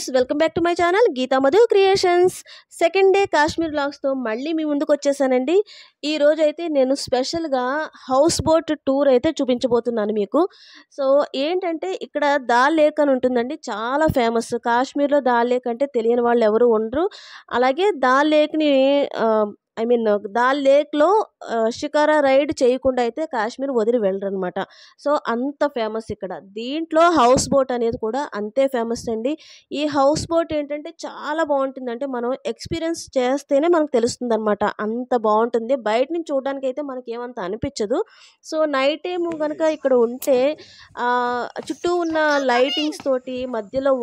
Viewers, welcome back to my channel Geetha Madhu creations. Second day Kashmir వ్లాగ్స్తో మళ్ళీ మీ ముందుకు వచ్చేసానండి. ఈ రోజు అయితే నేను స్పెషల్గా హౌస్ బోట్ టూర్ అయితే చూపించబోతున్నాను మీకు. సో ఏంటంటే ఇక్కడ దాల్ లేక్ అని ఉంటుందండి, చాలా ఫేమస్. కాశ్మీర్లో దాల్ లేక్ అంటే తెలియని వాళ్ళు ఎవరు ఉండరు. అలాగే దాల్ లేక్ని దాల్ లేక్లో షికారా రైడ్ చేయకుండా అయితే కాశ్మీర్ వదిలి వెళ్ళరు అనమాట. సో అంత ఫేమస్ ఇక్కడ. దీంట్లో హౌస్ బోట్ అనేది కూడా అంతే ఫేమస్ అండి. ఈ హౌస్ బోట్ ఏంటంటే చాలా బాగుంటుంది. అంటే మనం ఎక్స్పీరియన్స్ చేస్తేనే మనకు తెలుస్తుంది అనమాట, అంత బాగుంటుంది. బయట నుంచి చూడడానికి అయితే మనకి ఏమంత అనిపించదు. సో నైట్ టైం కనుక ఇక్కడ ఉంటే చుట్టూ ఉన్న లైటింగ్స్ తోటి మధ్యలో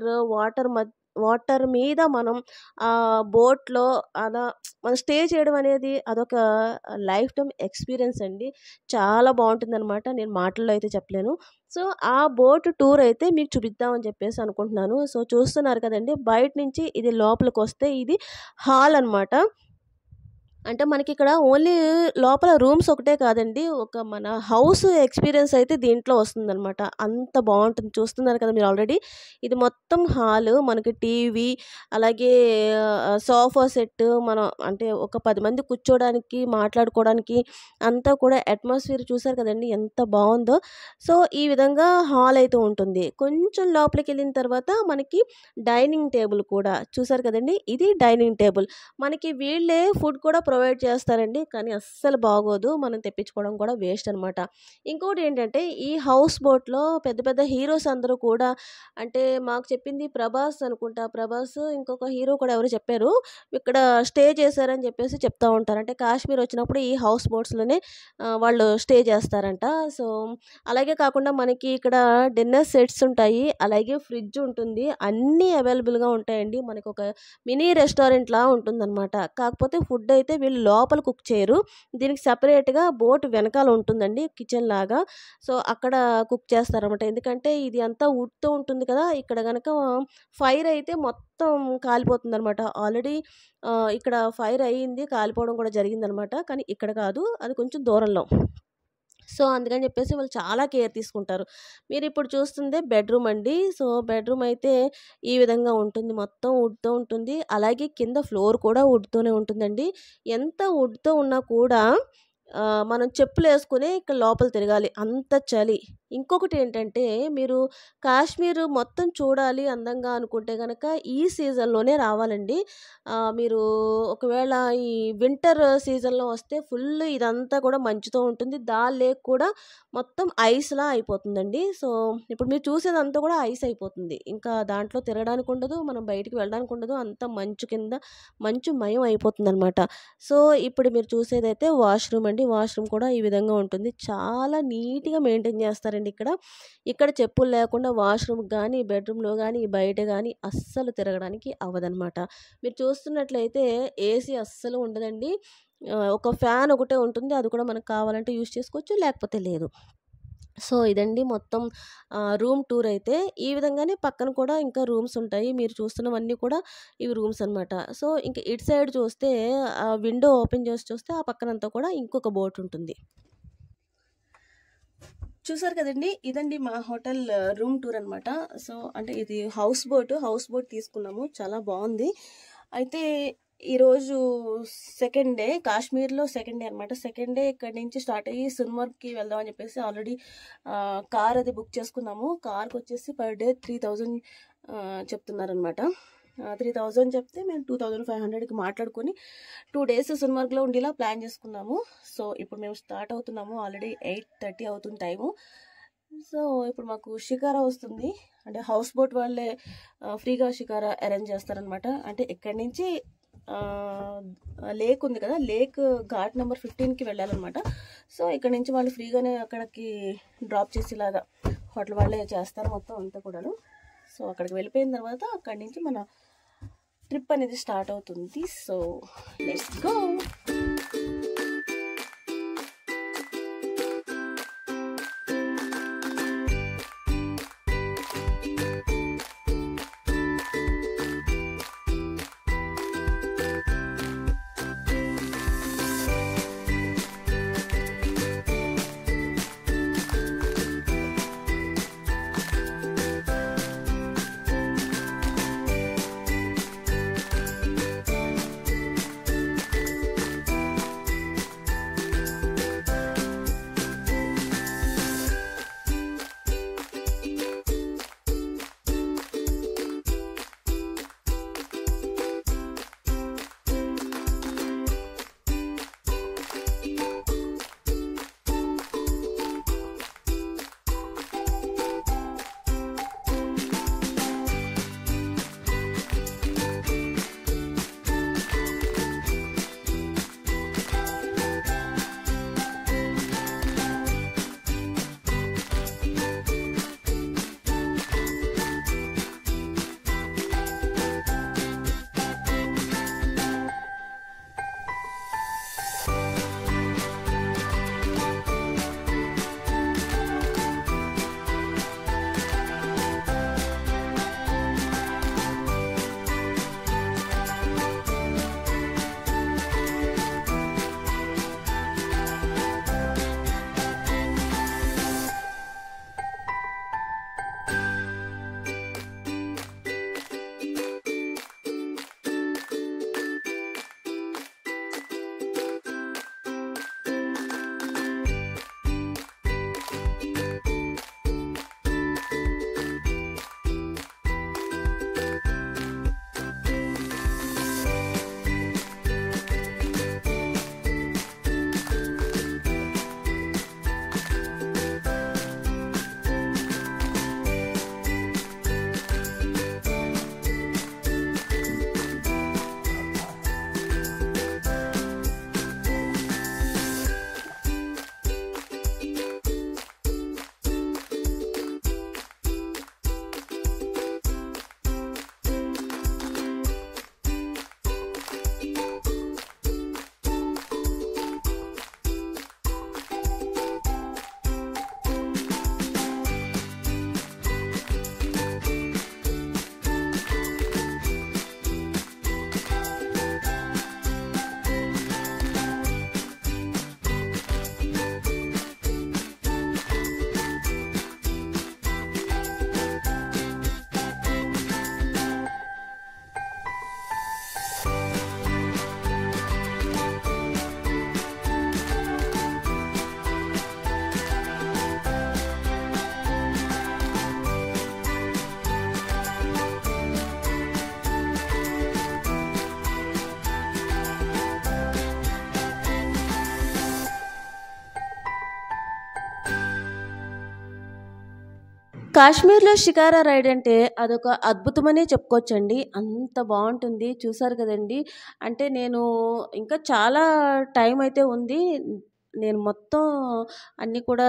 వాటర్ మీద మనం బోట్లో అలా మనం స్టే చేయడం అనేది అదొక లైఫ్ టైం ఎక్స్పీరియన్స్ అండి. చాలా బాగుంటుంది అనమాట. నేను మాటల్లో అయితే చెప్పలేను. సో ఆ బోట్ టూర్ అయితే మీకు చూపిద్దామని చెప్పేసి అనుకుంటున్నాను. సో చూస్తున్నారు కదండి, బయట నుంచి ఇది లోపలికి వస్తే ఇది హాల్ అనమాట. అంటే మనకి ఇక్కడ ఓన్లీ లోపల రూమ్స్ ఒకటే కాదండి, ఒక మన హౌస్ ఎక్స్పీరియన్స్ అయితే దీంట్లో వస్తుందన్నమాట. అంత బాగుంటుంది. చూస్తున్నారు కదా మీరు ఆల్రెడీ. ఇది మొత్తం హాల్. మనకి టీవీ, అలాగే సోఫా సెట్, మనం అంటే ఒక 10 మంది కూర్చోడానికి మాట్లాడుకోవడానికి అంతా కూడా అట్మాస్ఫియర్ చూసారు కదండి ఎంత బాగుందో. సో ఈ విధంగా హాల్ అయితే ఉంటుంది. కొంచెం లోపలికి వెళ్ళిన తర్వాత మనకి డైనింగ్ టేబుల్ కూడా చూసారు కదండి, ఇది డైనింగ్ టేబుల్. మనకి వీళ్ళే ఫుడ్ కూడా ప్రొవైడ్ చేస్తారండి, కానీ అస్సలు బాగోదు. మనం తెప్పించుకోవడం కూడా వేస్ట్ అనమాట. ఇంకోటి ఏంటంటే ఈ హౌస్ బోట్లో పెద్ద పెద్ద హీరోస్ అందరూ కూడా, అంటే మాకు చెప్పింది ప్రభాస్ అనుకుంటా, ప్రభాస్ ఇంకొక హీరో కూడా ఎవరు చెప్పారు, ఇక్కడ స్టే చేశారని చెప్పేసి చెప్తా ఉంటారు. అంటే కాశ్మీర్ వచ్చినప్పుడు ఈ హౌస్ బోట్స్లోనే వాళ్ళు స్టే చేస్తారంట. సో అలాగే కాకుండా మనకి ఇక్కడ డిన్నర్ సెట్స్ ఉంటాయి, అలాగే ఫ్రిడ్జ్ ఉంటుంది, అన్నీ అవైలబుల్గా ఉంటాయండి. మనకు ఒక మినీ రెస్టారెంట్లా ఉంటుందన్నమాట. కాకపోతే ఫుడ్ అయితే వీళ్ళు లోపల కుక్ చేయరు. దీనికి సపరేట్గా బోట్ వెనకాల ఉంటుందండి, కిచెన్ లాగా. సో అక్కడ కుక్ చేస్తారన్నమాట. ఎందుకంటే ఇది అంతా వుడ్తో ఉంటుంది కదా, ఇక్కడ కనుక ఫైర్ అయితే మొత్తం కాలిపోతుంది అనమాట. ఆల్రెడీ ఇక్కడ ఫైర్ అయ్యింది, కాలిపోవడం కూడా జరిగిందనమాట. కానీ ఇక్కడ కాదు, అది కొంచెం దూరంలో. సో అందుకని చెప్పేసి వాళ్ళు చాలా కేర్ తీసుకుంటారు. మీరు ఇప్పుడు చూస్తుందే బెడ్రూమ్ అండి. సో బెడ్రూమ్ అయితే ఈ విధంగా ఉంటుంది, మొత్తం వుడ్తో ఉంటుంది. అలాగే కింద ఫ్లోర్ కూడా వుడ్తోనే ఉంటుందండి. ఎంత వుడ్తో ఉన్నా కూడా మనం చెప్పులు వేసుకుని ఇక్కడ లోపల తిరగాలి, అంత చలి. ఇంకొకటి ఏంటంటే మీరు కాశ్మీర్ మొత్తం చూడాలి అందంగా అనుకుంటే కనుక ఈ సీజన్లోనే రావాలండి. మీరు ఒకవేళ ఈ వింటర్ సీజన్లో వస్తే ఫుల్ ఇదంతా కూడా మంచుతో ఉంటుంది. దాల్ లేక్ కూడా మొత్తం ఐస్లా అయిపోతుందండి. సో ఇప్పుడు మీరు చూసేదంతా కూడా ఐస్ అయిపోతుంది. ఇంకా దాంట్లో తిరగడానికి ఉండదు, మనం బయటికి వెళ్ళడానికి ఉండదు, అంతా మంచు కింద మంచు మయం అయిపోతుంది అనమాట. సో ఇప్పుడు మీరు చూసేదైతే వాష్రూమ్ అండి. వాష్రూమ్ కూడా ఈ విధంగా ఉంటుంది. చాలా నీట్గా మెయింటైన్ చేస్తారండి ఇక్కడ చెప్పులు లేకుండా వాష్రూమ్ కానీ, బెడ్రూమ్లో కానీ, బయట కానీ అస్సలు తిరగడానికి అవ్వదనమాట. మీరు చూస్తున్నట్లయితే ఏసీ అస్సలు ఉండదండి. ఒక ఫ్యాన్ ఒకటే ఉంటుంది, అది కూడా మనకు కావాలంటే యూజ్ చేసుకోవచ్చు, లేకపోతే లేదు. సో ఇదండి మొత్తం రూమ్ టూర్ అయితే. ఈ విధంగానే పక్కన కూడా ఇంకా రూమ్స్ ఉంటాయి. మీరు చూస్తున్నవన్నీ కూడా ఇవి రూమ్స్ అనమాట. సో ఇంకా ఇటు సైడ్ చూస్తే విండో ఓపెన్ చేసి చూస్తే ఆ పక్కనంతా కూడా ఇంకొక బోట్ ఉంటుంది. చూసారు కదండి, ఇదండి మా హోటల్ రూమ్ టూర్ అనమాట. సో అంటే ఇది హౌస్ బోట్ తీసుకున్నాము, చాలా బాగుంది. అయితే ఈరోజు సెకండ్ డే, కాశ్మీర్లో సెకండ్ డే అనమాట. సెకండ్ డే ఇక్కడ నుంచి స్టార్ట్ అయ్యి సున్మర్గ్కి వెళ్దాం అని చెప్పేసి ఆల్రెడీ కార్ అది బుక్ చేసుకున్నాము. కార్కి వచ్చేసి పర్ డే 3000 చెప్తున్నారనమాట. 3000 చెప్తే మేము 2500కి మాట్లాడుకొని 2 days సున్మర్గ్లో ఉండేలా ప్లాన్ చేసుకున్నాము. సో ఇప్పుడు మేము స్టార్ట్ అవుతున్నాము. ఆల్రెడీ 8:30 అవుతుంది టైము. సో ఇప్పుడు మాకు షికారా వస్తుంది. అంటే హౌస్ బోట్ వాళ్ళే ఫ్రీగా షికారా అరేంజ్ చేస్తారనమాట. అంటే ఇక్కడి నుంచి లేక్ ఉంది కదా, లేక్ ఘాట్ నెంబర్ 15కి వెళ్ళాలన్నమాట. సో ఇక్కడ నుంచి వాళ్ళు ఫ్రీగానే అక్కడికి డ్రాప్ చేసేలాగా హోటల్ వాళ్ళే చేస్తారు మొత్తం అంతా కూడాను. సో అక్కడికి వెళ్ళిపోయిన తర్వాత అక్కడి నుంచి మన ట్రిప్ అనేది స్టార్ట్ అవుతుంది. So let's go. కాశ్మీర్‌లో షికారా రైడ్ అంటే అదొక అద్భుతమనే చెప్పుకోవచ్చండి. అంత బావుంటుంది. చూసారు కదండీ! అంటే నేను ఇంకా చాలా టైం అయితే ఉంది. నేను మొత్తం అన్నీ కూడా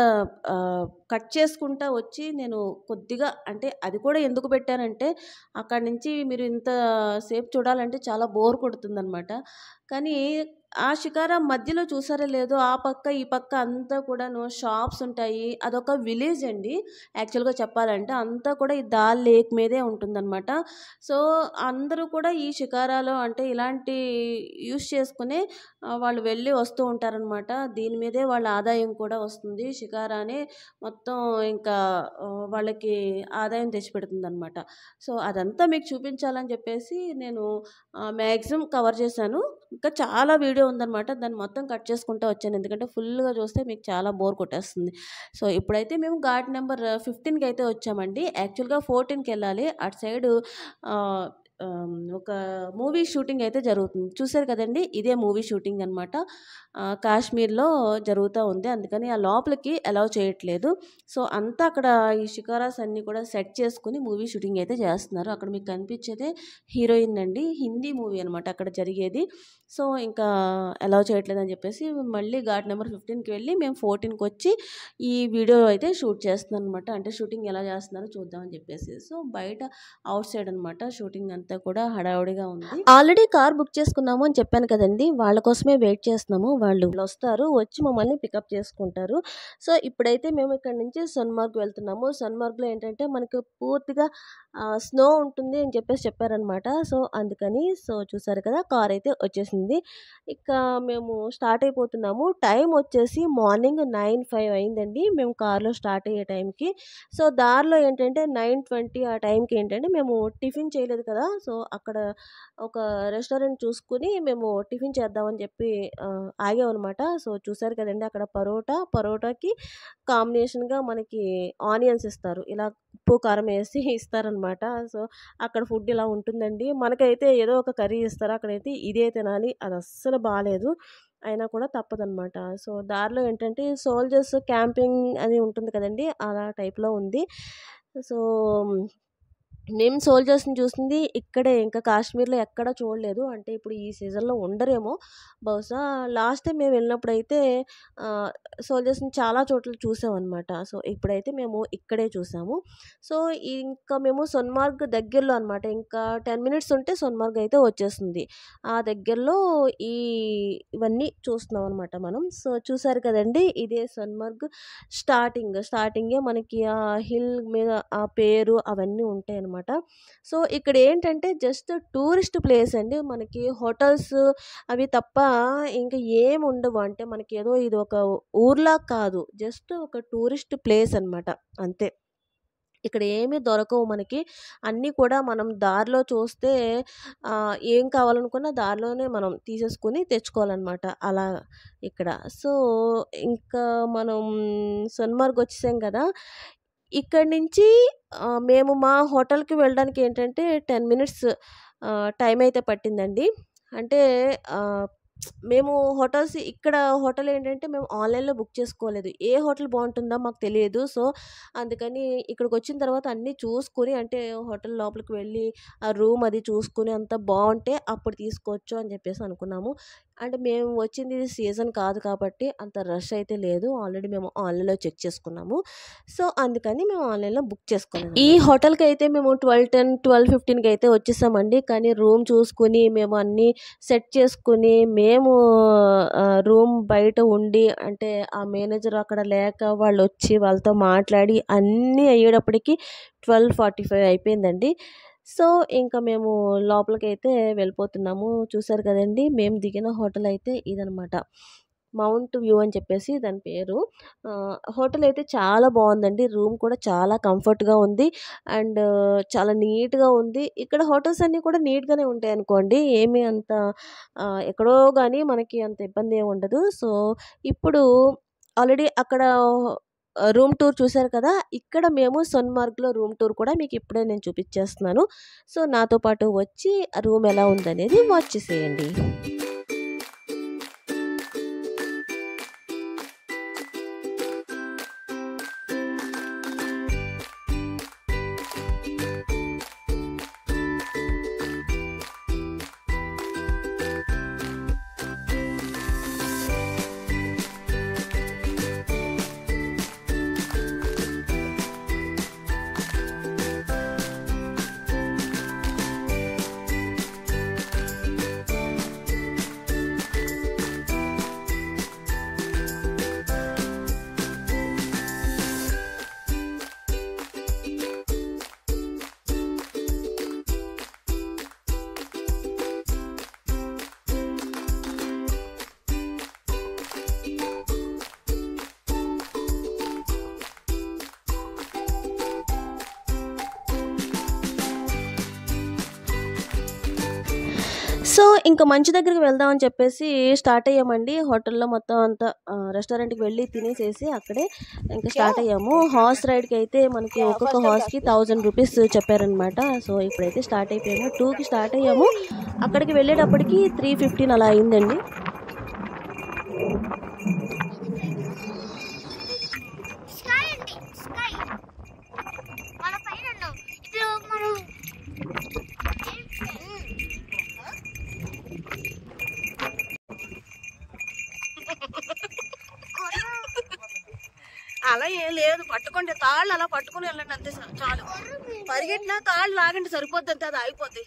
కట్ చేసుకుంటా వచ్చి నేను కొద్దిగా అంటే అది కూడా ఎందుకు పెట్టానంటే అక్కడి నుంచి మీరు ఇంత సేపు చూడాలంటే చాలా బోర్ కొడుతుందనమాట. కానీ ఆ షికారా మధ్యలో చూసారో లేదో ఆ పక్క, ఈ పక్క అంతా కూడాను షాప్స్ ఉంటాయి. అదొక విలేజ్ అండి. యాక్చువల్‌గా చెప్పాలంటే అంతా కూడా ఈ దాల్ లేక్ మీదే ఉంటుందనమాట. సో, అందరూ కూడా ఈ షికారాలో అంటే ఇలాంటి యూజ్ చేసుకునే వాళ్ళు వెళ్ళి వస్తూ ఉంటారనమాట. దీని మీదే వాళ్ళ ఆదాయం కూడా వస్తుంది. షికారానే మొత్తం ఇంకా వాళ్ళకి ఆదాయం తెచ్చిపెడుతుందనమాట. సో, అదంతా మీకు చూపించాలని చెప్పేసి నేను మ్యాక్సిమం కవర్ చేశాను. ఇంకా చాలా వీడియో ఉందనమాట. దాన్ని మొత్తం కట్ చేసుకుంటా వచ్చాను. ఎందుకంటే ఫుల్‌గా చూస్తే మీకు చాలా బోర్ కొట్టేస్తుంది. సో, ఇప్పుడైతే మేము ఘాట్ నంబర్ 15కి అయితే వచ్చామండి. యాక్చువల్‌గా 14కెళ్ళాలి. అటు సైడు ఆహ్, ఒక మూవీ షూటింగ్ అయితే జరుగుతుంది. చూసారు కదండీ! ఇదే మూవీ షూటింగ్ అనమాట. కాశ్మీర్‌లో జరుగుతా ఉంది. అందుకని ఆ లోపలికి అలౌ చేయట్లేదు. సో, అంతా అక్కడ ఈ షికారాస్ అన్నీ కూడా సెట్ చేసుకొని మూవీ షూటింగ్ అయితే చేస్తున్నారు. అక్కడ మీకు కనిపించేదే హీరోయిన్ అండి. హిందీ మూవీ అనమాట అక్కడ జరిగేది. సో, ఇంకా అలౌ చేయట్లేదని చెప్పేసి మళ్ళీ ఘాట్ నెంబర్ 15కి వెళ్ళి మేము 14కొచ్చి ఈ వీడియో అయితే షూట్ చేస్తున్నాననమాట. అంటే షూటింగ్ ఎలా చేస్తున్నారో చూద్దామని చెప్పేసి. సో, బయట ఔట్ సైడ్ అనమాట షూటింగ్ అంతా కూడా హడావుడిగా ఉంది. ఆల్రెడీ కార్ బుక్ చేసుకున్నాము అని చెప్పాను కదండీ! వాళ్ళ కోసమే వెయిట్ చేస్తున్నాము. వాళ్ళు వస్తారు. వచ్చి మమ్మల్ని పికప్ చేసుకుంటారు. సో, ఇప్పుడైతే మేము ఇక్కడి నుంచి సోన్మార్గ్ వెళ్తున్నాము. సోన్మార్గ్‌లో ఏంటంటే మనకు పూర్తిగా స్నో ఉంటుంది అని చెప్పేసి చెప్పారనమాట. సో, అందుకని చూసారు కదా! కార్ అయితే వచ్చేసింది. ఇక మేము స్టార్ట్ అయిపోతున్నాము. టైం వచ్చేసి మార్నింగ్ 9:05 అయిందండి. మేము కార్‌లో స్టార్ట్ అయ్యే టైంకి. సో, దారిలో ఏంటంటే 9:20 ఆ టైంకి ఏంటంటే మేము టిఫిన్ చేయలేదు కదా! సో, అక్కడ ఒక రెస్టారెంట్ చూసుకొని మేము టిఫిన్ చేద్దామని చెప్పి ఆగామనమాట. సో, చూసారు కదండీ! అక్కడ పరోటాకి కాంబినేషన్‌గా మనకి ఆనియన్స్ ఇస్తారు. ఇలా ఉప్పు, కారం ఏసి ఇస్తారనమాట. సో, అక్కడ ఫుడ్ ఇలా ఉంటుందండి. మనకైతే ఏదో ఒక కర్రీ ఇస్తారు. అక్కడైతే ఇదే తినాలి. అది అస్సలు బాలేదు. అయినా కూడా తప్పదనమాట. సో, దారిలో ఏంటంటే సోల్జర్స్ క్యాంపింగ్ అది ఉంటుంది కదండీ! అలా టైప్‌లో ఉంది. సో, మేము సోల్జర్స్‌ని చూసింది ఇక్కడే. ఇంకా కాశ్మీర్‌లో ఎక్కడ చూడలేదు. అంటే ఇప్పుడు ఈ సీజన్‌లో ఉండరేమో! బహుశా లాస్ట్ టైమ్ మేము వెళ్ళినప్పుడైతే ఆహ్, సోల్జర్స్‌ని చాలా చోట్ల చూసామనమాట. సో, ఇప్పుడైతే మేము ఇక్కడే చూసాము. సో, ఇంకా మేము సోన్మార్గ్ దగ్గరలో అనమాట. ఇంకా 10 మినిట్స్ ఉంటే సోన్మార్గ్ అయితే వచ్చేస్తుంది. ఆ దగ్గరలో ఈ ఇవన్నీ చూస్తున్నామనమాట మనం. సో, చూసారు కదండీ! ఇదే సోన్మార్గ్ స్టార్టింగే మనకి ఆ హిల్ మీద ఆ పేరు అవన్నీ ఉంటాయనమాట. సో, ఇక్కడేంటంటే జస్ట్ టూరిస్ట్ ప్లేస్ అండి. మనకి హోటల్స్ అవి తప్ప ఇంక ఏముండవు. అంటే మనకేదో ఇదొక ఊర్లా కాదు. జస్ట్ ఒక టూరిస్ట్ ప్లేస్ అనమాట. అంతే. ఇక్కడ ఏమి దొరకవు మనకి. అన్నీ కూడా మనం దారిలో చూస్తే ఏం కావాలనుకున్నా దారిలోనే మనం తీసేసుకొని తెచ్చుకోవాలనమాట. అలా ఇక్కడ. సో, ఇంకా మనం సోన్మార్గ్ వచ్చేసాం కదా! ఇక్కడి నుంచి మేము మా హోటల్‌కి వెళ్ళడానికి ఏంటంటే 10 మినిట్స్ టైం అయితే పట్టిందండి. అంటే ఆహ్, మేము ఇక్కడ హోటల్ ఏంటంటే మేము ఆన్‌లైన్‌లో బుక్ చేసుకోలేదు. ఏ హోటల్ బావుంటుందో మాకు తెలియదు. సో, అందుకని ఇక్కడికొచ్చిన తర్వాత అన్నీ చూసుకొని అంటే హోటల్ లోపలికి వెళ్ళి ఆ రూమ్ అది చూసుకొని అంతా బావుంటే అప్పుడు తీసుకోవచ్చు అని చెప్పేసి అనుకున్నాము. అంటే మేము వచ్చింది ఇది సీజన్ కాదు కాబట్టి అంత రష్ అయితే లేదు. ఆల్రెడీ మేము ఆన్‌లైన్‌లో చెక్ చేసుకున్నాము. సో, అందుకని మేము ఆన్‌లైన్‌లో బుక్ చేసుకోలేదనమాట. ఈ హోటల్‌కైతే మేము 12:10, 12:15కి అయితే వచ్చేసామండి. కానీ రూమ్ చూసుకొని మేము అన్నీ సెట్ చేసుకొని మేము రూమ్ బయట ఉండి అంటే ఆ మేనేజర్ అక్కడ లేక వాళ్ళొచ్చి వాళ్ళతో మాట్లాడి అన్నీ అయ్యేటప్పటికి 12:45 అయిపోయిందండి. సో, ఇంకా మేము లోపలికైతే వెళ్ళిపోతున్నాము. చూసారు కదండీ! మేము దిగిన హోటల్ అయితే ఇదనమాట. మౌంట్ వ్యూ అని చెప్పేసి దాని పేరు. హోటల్ అయితే చాలా బావుందండి. రూమ్ కూడా చాలా కంఫర్ట్‌గా ఉంది. అండ్ చాలా నీట్‌గా ఉంది. ఇక్కడ హోటల్స్ అన్నీ కూడా నీట్‌గానే ఉంటాయనుకోండి. ఏమి అంత ఎక్కడో గాని మనకి అంత ఇబ్బంది ఏమి ఉండదు. సో, ఇప్పుడు ఆల్రెడీ అక్కడ రూమ్ టూర్ చూసారు కదా! ఇక్కడ మేము సోన్మార్గ్‌లో రూమ్ టూర్ కూడా మీకు ఇప్పుడే నేను చూపిచ్చేస్తున్నాను. సో, నాతో పాటు వచ్చి ఆ రూమ్ ఎలా ఉందనేది వాచ్ చేసేయండి. సో, ఇంక మంచు దగ్గరికి వెళ్దాం అని చెప్పేసి స్టార్ట్ అయ్యామండి. హోటల్‌లో మొత్తం అంతా రెస్టారెంట్‌కి వెళ్ళి తినేసేసి అక్కడే ఇంక స్టార్ట్ అయ్యాము. హార్స్ రైడ్‌కైతే మనకి ఒక్కొక్క హార్స్‌కి 1000 రూపీస్ చెప్పారనమాట. సో, ఇప్పుడైతే స్టార్ట్ అయిపోయాము. 2కి స్టార్ట్ అయ్యాము. అక్కడికి వెళ్ళేటప్పటికి 3:15 అలా అయిందండి. అలా ఏం లేదు, పట్టుకోండి, తాళ్ళు అలా పట్టుకుని వెళ్ళండి అంతే చాలు. పరిగెట్టినా తాళ్ళు లాగండి సరిపోద్ది, అంతే, అది ఆగిపోద్ది.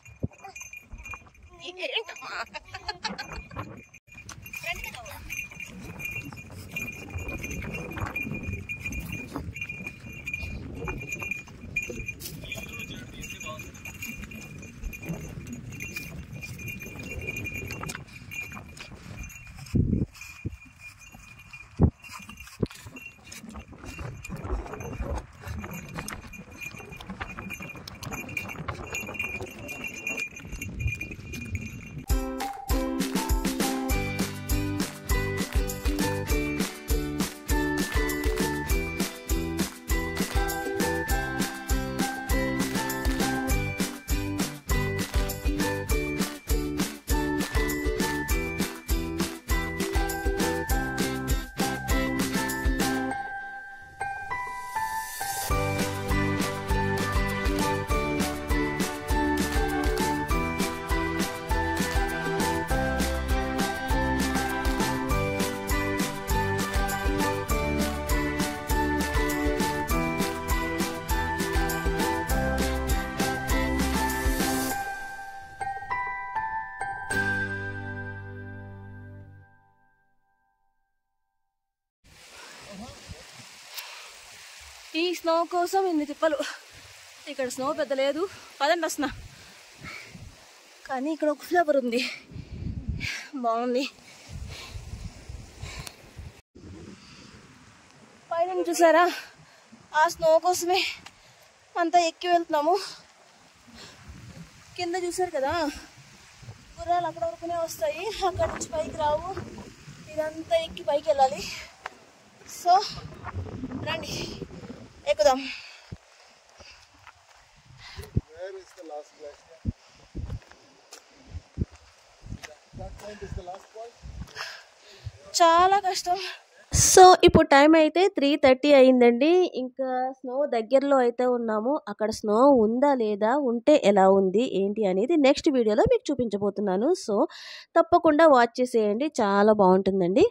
ఈ స్నో కోసం ఇన్ని తిప్పలు. ఇక్కడ స్నో పెద్ద లేదు, పదండి వస్తున్నా. కానీ ఇక్కడ ఒక ఫ్లేవర్ ఉంది, బాగుంది. పైన చూసారా, ఆ స్నో కోసమే అంతా ఎక్కి వెళ్తున్నాము. కింద చూసారు కదా, గుర్రాలు అక్కడ వరకునే వస్తాయి, అక్కడ నుంచి పైకి రావు. ఇదంతా ఎక్కి పైకి వెళ్ళాలి. సో రండి ఎక్కుదాం. చాలా కష్టం. సో, ఇప్పుడు టైం అయితే 3:30 అయిందండి. ఇంకా స్నో దగ్గరలో అయితే ఉన్నాము. అక్కడ స్నో ఉందా లేదా, ఉంటే ఎలా ఉంది ఏంటి అనేది నెక్స్ట్ వీడియోలో మీకు చూపించబోతున్నాను. సో, తప్పకుండా వాచ్ చేసేయండి, చాలా బాగుంటుందండి.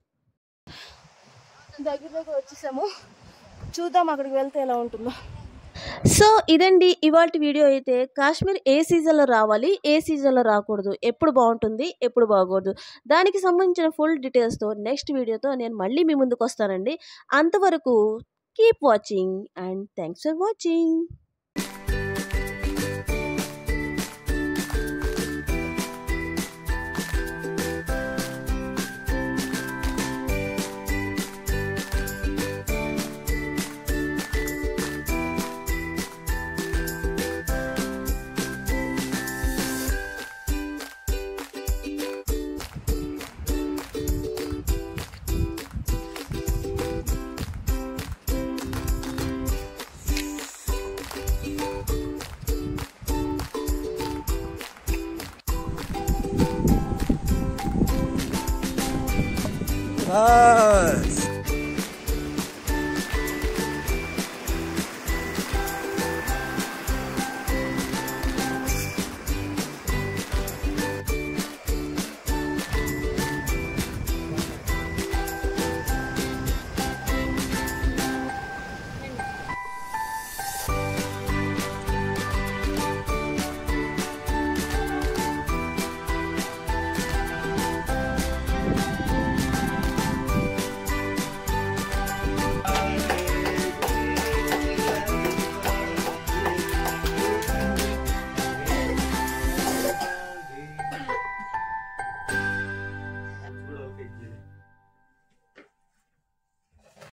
దగ్గర వచ్చేసాము, చూద్దాం అక్కడికి వెళ్తే ఎలా ఉంటుందో. సో, ఇదండి ఇవాల్టి వీడియో. అయితే కాశ్మీర్ ఏ సీజన్లో రావాలి, ఏ సీజన్లో రాకూడదు, ఎప్పుడు బాగుంటుంది, ఎప్పుడు బాగోదు, దానికి సంబంధించిన ఫుల్ డీటెయిల్స్తో నెక్స్ట్ వీడియోతో నేను మళ్ళీ మీ ముందుకు వస్తానండి. అంతవరకు keep watching and thanks for watching. Bus.